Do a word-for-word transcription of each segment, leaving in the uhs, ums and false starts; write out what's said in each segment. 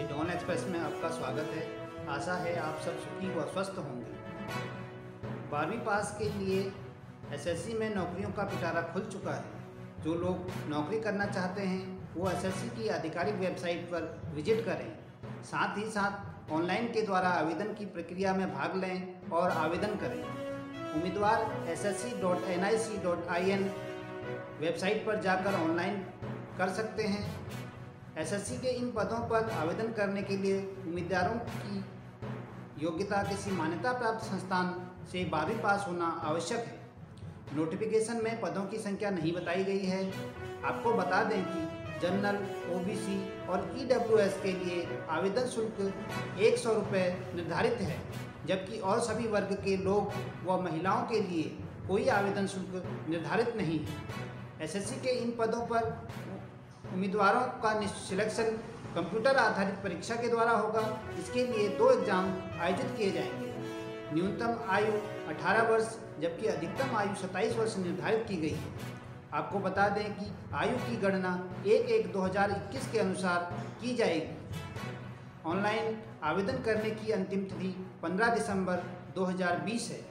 Don express में आपका स्वागत है। आशा है आप सब सुखी व स्वस्थ होंगे। बारहवीं पास के लिए एसएससी में नौकरियों का पिटारा खुल चुका है। जो लोग नौकरी करना चाहते हैं वो एसएससी की आधिकारिक वेबसाइट पर विजिट करें। साथ ही साथ ऑनलाइन के द्वारा आवेदन की प्रक्रिया में भाग लें और आवेदन करें। उम्मीदवार S S C dot N I C dot I N website पर जाकर ऑनलाइन कर सकते हैं। एसएससी के इन पदों पर आवेदन करने के लिए उम्मीदवारों की योग्यता किसी मान्यता प्राप्त संस्थान से बारहवीं पास होना आवश्यक है। नोटिफिकेशन में पदों की संख्या नहीं बताई गई है। आपको बता दें कि जनरल, ओबीसी और ईडब्ल्यूएस के लिए आवेदन शुल्क एक सौ रुपये निर्धारित है, जबकि और सभी वर्ग के लोग व महिलाओं के लिए कोई आवेदन शुल्क निर्धारित नहीं है। एसएससी के इन पदों पर उम्मीदवारों का सिलेक्शन कंप्यूटर आधारित परीक्षा के द्वारा होगा। इसके लिए दो एग्जाम आयोजित किए जाएंगे। न्यूनतम आयु अठारह वर्ष जबकि अधिकतम आयु सत्ताईस वर्ष निर्धारित की गई है। आपको बता दें कि आयु की गणना एक एक दो हज़ार इक्कीस के अनुसार की जाएगी। ऑनलाइन आवेदन करने की अंतिम तिथि पंद्रह दिसंबर दो हज़ार बीस है।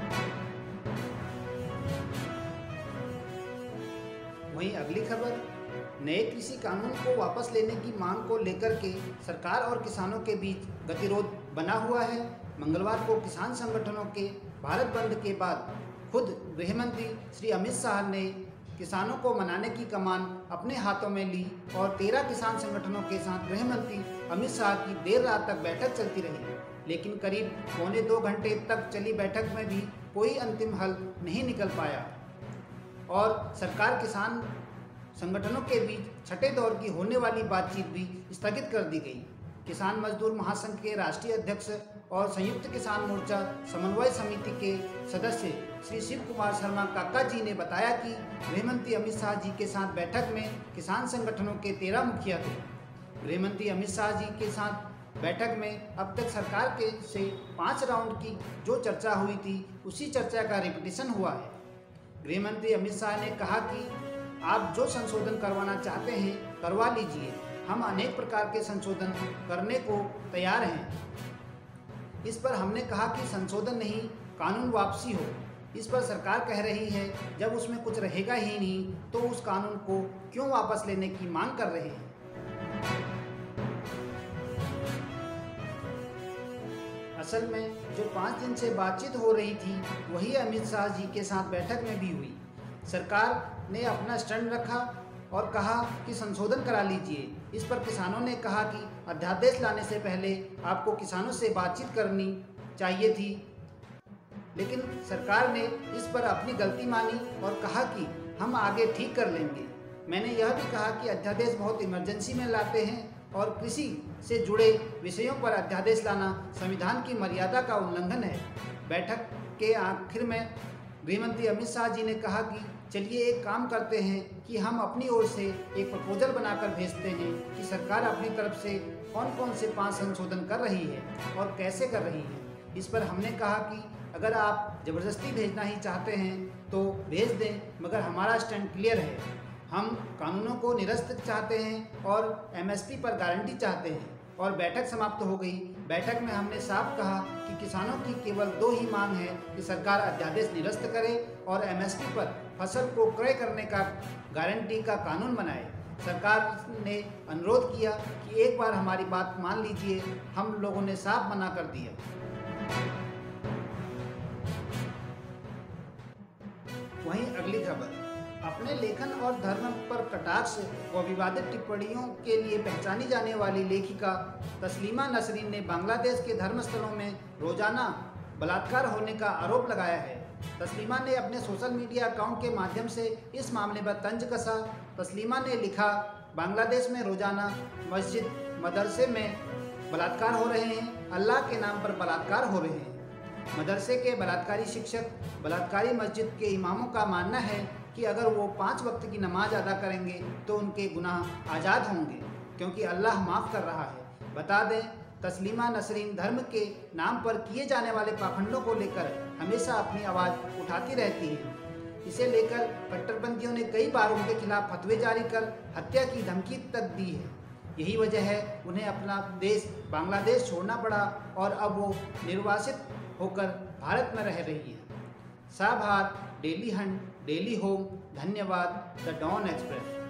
वहीं अगली खबर, नए कृषि कानून को वापस लेने की मांग को लेकर के सरकार और किसानों के बीच गतिरोध बना हुआ है। मंगलवार को किसान संगठनों के भारत बंद के बाद खुद गृह मंत्री श्री अमित शाह ने किसानों को मनाने की कमान अपने हाथों में ली और तेरह किसान संगठनों के साथ गृह मंत्री अमित शाह की देर रात तक बैठक चलती रही। लेकिन करीब पौने दो घंटे तक चली बैठक में भी कोई अंतिम हल नहीं निकल पाया और सरकार किसान संगठनों के बीच छठे दौर की होने वाली बातचीत भी स्थगित कर दी गई। किसान मजदूर महासंघ के राष्ट्रीय अध्यक्ष और संयुक्त किसान मोर्चा समन्वय समिति के सदस्य श्री शिव कुमार शर्मा काका जी ने बताया कि गृहमंत्री अमित शाह जी के साथ बैठक में किसान संगठनों के तेरह मुखिया थे। गृहमंत्री अमित शाह जी के साथ बैठक में अब तक सरकार के से पाँच राउंड की जो चर्चा हुई थी उसी चर्चा का रिपीटिशन हुआ है। गृहमंत्री अमित शाह ने कहा कि आप जो संशोधन करवाना चाहते हैं करवा लीजिए, हम अनेक प्रकार के संशोधन करने को तैयार हैं। इस पर हमने कहा कि संशोधन नहीं, कानून वापसी हो। इस पर सरकार कह रही है जब उसमें कुछ रहेगा ही नहीं तो उस कानून को क्यों वापस लेने की मांग कर रहे हैं। असल में जो पाँच दिन से बातचीत हो रही थी वही अमित शाह जी के साथ बैठक में भी हुई। सरकार ने अपना स्टैंड रखा और कहा कि संशोधन करा लीजिए। इस पर किसानों ने कहा कि अध्यादेश लाने से पहले आपको किसानों से बातचीत करनी चाहिए थी, लेकिन सरकार ने इस पर अपनी गलती मानी और कहा कि हम आगे ठीक कर लेंगे। मैंने यह भी कहा कि अध्यादेश बहुत इमरजेंसी में लाते हैं और कृषि से जुड़े विषयों पर अध्यादेश लाना संविधान की मर्यादा का उल्लंघन है। बैठक के आखिर में गृहमंत्री अमित शाह जी ने कहा कि चलिए एक काम करते हैं कि हम अपनी ओर से एक प्रपोजल बनाकर भेजते हैं कि सरकार अपनी तरफ से कौन कौन से पांच संशोधन कर रही है और कैसे कर रही है। इस पर हमने कहा कि अगर आप ज़बरदस्ती भेजना ही चाहते हैं तो भेज दें, मगर हमारा स्टैंड क्लियर है। हम कानूनों को निरस्त चाहते हैं और एमएसपी पर गारंटी चाहते हैं। और बैठक समाप्त हो गई। बैठक में हमने साफ कहा कि किसानों की केवल दो ही मांग है कि सरकार अध्यादेश निरस्त करे और एमएसपी पर फसल को क्रय करने का गारंटी का कानून बनाए। सरकार ने अनुरोध किया कि एक बार हमारी बात मान लीजिए। हम लोगों ने साफ मना कर दिया। वहीं अगली खबर, अपने लेखन और धर्म पर कटाक्ष व विवादित टिप्पणियों के लिए पहचानी जाने वाली लेखिका तस्लीमा नसरीन ने बांग्लादेश के धर्मस्थलों में रोजाना बलात्कार होने का आरोप लगाया है। तस्लीमा ने अपने सोशल मीडिया अकाउंट के माध्यम से इस मामले पर तंज कसा। तस्लीमा ने लिखा, बांग्लादेश में रोजाना मस्जिद मदरसे में बलात्कार हो रहे हैं, अल्लाह के नाम पर बलात्कार हो रहे हैं। मदरसे के बलात्कारी शिक्षक, बलात्कारी मस्जिद के इमामों का मानना है कि अगर वो पाँच वक्त की नमाज अदा करेंगे तो उनके गुनाह आज़ाद होंगे, क्योंकि अल्लाह माफ़ कर रहा है। बता दें, तस्लीमा नसरीन धर्म के नाम पर किए जाने वाले पाखंडों को लेकर हमेशा अपनी आवाज़ उठाती रहती हैं। इसे लेकर कट्टरपंथियों ने कई बार उनके खिलाफ फतवे जारी कर हत्या की धमकी तक दी है। यही वजह है उन्हें अपना देश बांग्लादेश छोड़ना पड़ा और अब वो निर्वासित होकर भारत में रह रही हैं। साभार, डेली हंट, डेली होम, धन्यवाद, द डॉन एक्सप्रेस।